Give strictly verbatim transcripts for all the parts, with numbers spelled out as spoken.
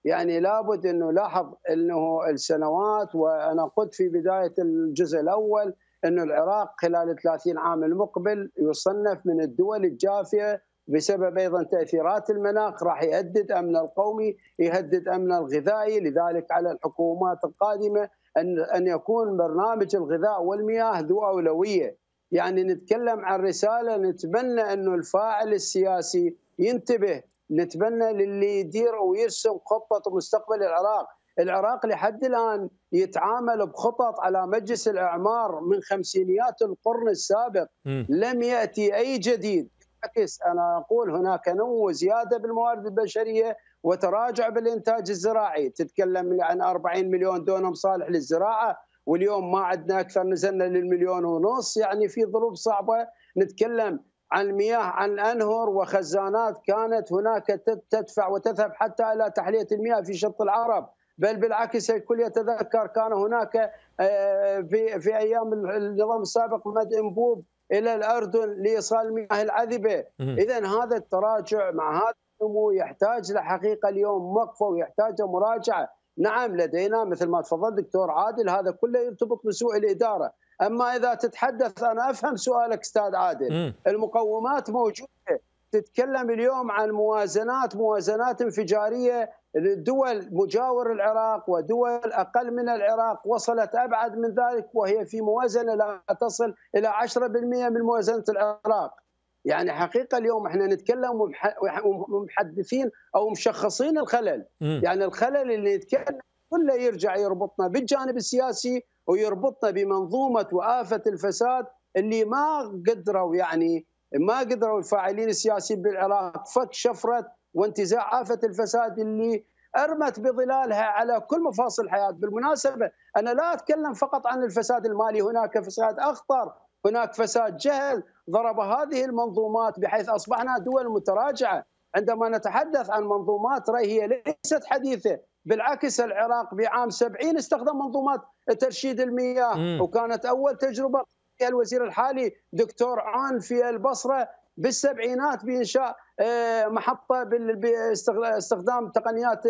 يعني لابد أنه لاحظ أنه السنوات، وأنا قلت في بداية الجزء الأول أن العراق خلال ثلاثين عام المقبل يصنف من الدول الجافية بسبب أيضا تأثيرات المناخ، راح يهدد أمن القومي، يهدد أمن الغذائي. لذلك على الحكومات القادمة أن أن يكون برنامج الغذاء والمياه ذو أولوية. يعني نتكلم عن رسالة، نتمنى أنه الفاعل السياسي ينتبه، نتمنى للي يدير ويرسم خطة مستقبل العراق. العراق لحد الآن يتعامل بخطط على مجلس الإعمار من خمسينيات القرن السابق، م. لم يأتي أي جديد. بالعكس أنا أقول هناك نمو زيادة بالموارد البشرية وتراجع بالإنتاج الزراعي. تتكلم عن أربعين مليون دونم صالح للزراعة، واليوم ما عندنا أكثر، نزلنا للمليون ونص، يعني في ظروف صعبة. نتكلم عن المياه، عن أنهر وخزانات كانت هناك تدفع وتذهب حتى إلى تحلية المياه في شط العرب، بل بالعكس الكل يتذكر كان هناك في في أيام النظام السابق مد أنبوب إلى الأردن لإيصال المياه العذبة. إذن هذا التراجع مع هذا النمو يحتاج لحقيقة اليوم وقفة ويحتاج مراجعة. نعم لدينا مثل ما تفضل دكتور عادل هذا كله يرتبط بسوء الإدارة، أما إذا تتحدث، أنا أفهم سؤالك أستاذ عادل، المقومات موجودة. تتكلم اليوم عن موازنات موازنات انفجارية لدول مجاور العراق ودول أقل من العراق وصلت أبعد من ذلك، وهي في موازنة لا تصل إلى عشرة بالمئة من موازنة العراق. يعني حقيقة اليوم احنا نتكلم ومحدثين أو مشخصين الخلل. يعني الخلل اللي نتكلم كله يرجع يربطنا بالجانب السياسي ويربطنا بمنظومة وآفة الفساد اللي ما قدروا يعني ما قدروا الفاعلين السياسيين بالعراق فك شفرة وانتزاع آفة الفساد اللي أرمت بظلالها على كل مفاصل الحياة. بالمناسبة أنا لا أتكلم فقط عن الفساد المالي، هناك فساد أخطر، هناك فساد جهل ضرب هذه المنظومات بحيث أصبحنا دول متراجعة. عندما نتحدث عن منظومات رأي هي ليست حديثة، بالعكس العراق بعام سبعين استخدم منظومات ترشيد المياه، وكانت أول تجربة الوزير الحالي دكتور عان في البصرة بالسبعينات بإنشاء محطة باستخدام تقنيات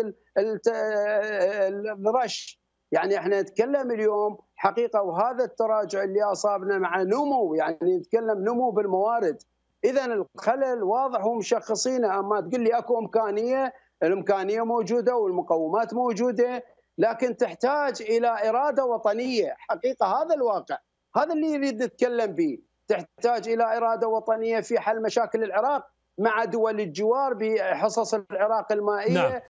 الرش. يعني احنا نتكلم اليوم حقيقة، وهذا التراجع اللي أصابنا مع نمو، يعني نتكلم نمو بالموارد. إذا الخلل واضح ومشخصينه، أما تقول لي أكو إمكانية، الإمكانية موجودة والمقومات موجودة، لكن تحتاج إلى إرادة وطنية. حقيقة هذا الواقع، هذا اللي يريد نتكلم به. تحتاج إلى إرادة وطنية في حل مشاكل العراق مع دول الجوار بحصص العراق المائية. نعم.